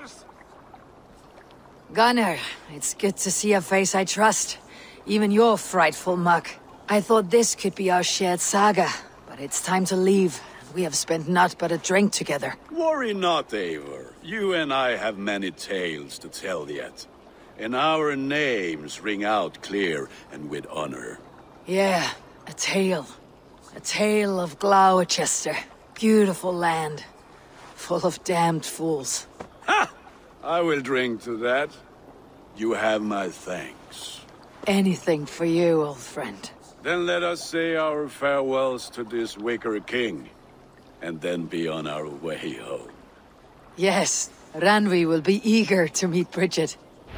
Gunnar, it's good to see a face I trust. Even your frightful muck. I thought this could be our shared saga, but it's time to leave. We have spent naught but a drink together. Worry not, Eivor. You and I have many tales to tell yet. And our names ring out clear and with honor. Yeah, a tale. A tale of Gloucester. Beautiful land. Full of damned fools. Ha! I will drink to that. You have my thanks. Anything for you, old friend. Then let us say our farewells to this Wicker King. And then be on our way home. Yes, Randvi will be eager to meet Bridget.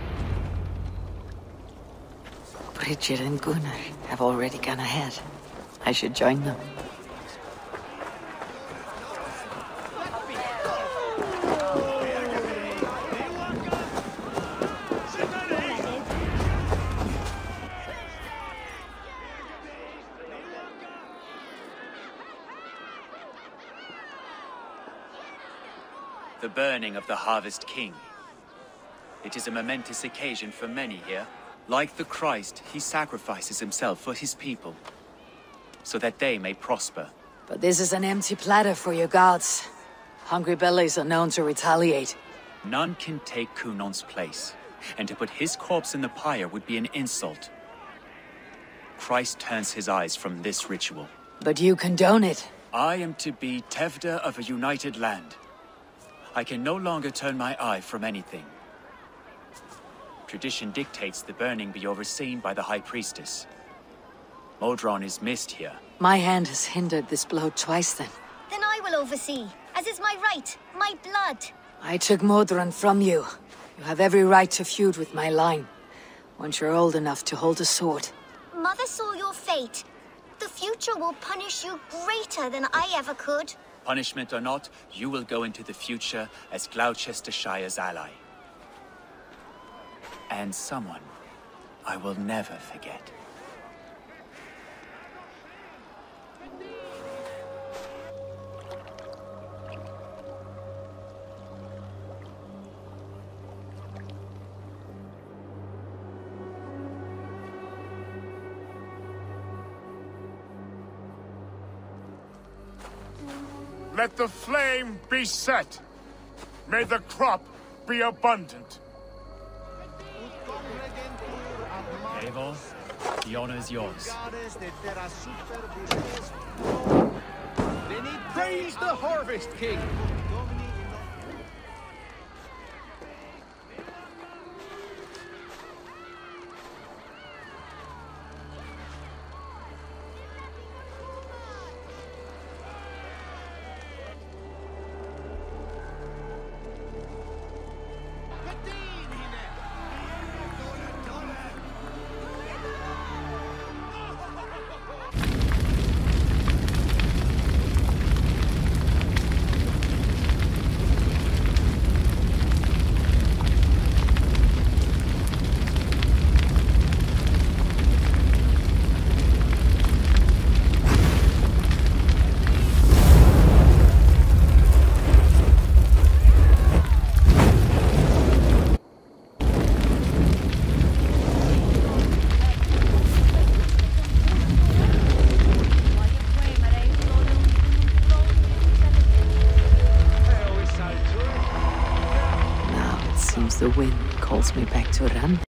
Bridget and Gunnar have already gone ahead. I should join them. The burning of the Harvest King. It is a momentous occasion for many here. Like the Christ, he sacrifices himself for his people, so that they may prosper. But this is an empty platter for your gods. Hungry bellies are known to retaliate. None can take Kunon's place, and to put his corpse in the pyre would be an insult. Christ turns his eyes from this ritual. But you condone it. I am to be Tevda of a united land. I can no longer turn my eye from anything. Tradition dictates the burning be overseen by the High Priestess. Modron is missed here. My hand has hindered this blow twice then. Then I will oversee, as is my right, my blood. I took Modron from you. You have every right to feud with my line. Once you're old enough to hold a sword. Mother saw your fate. The future will punish you greater than I ever could. Punishment or not, you will go into the future as Gloucestershire's ally. And someone I will never forget. Let the flame be set. May the crop be abundant. Eivor, the honor is yours. Praise the Harvest King! The wind calls me back to Ran.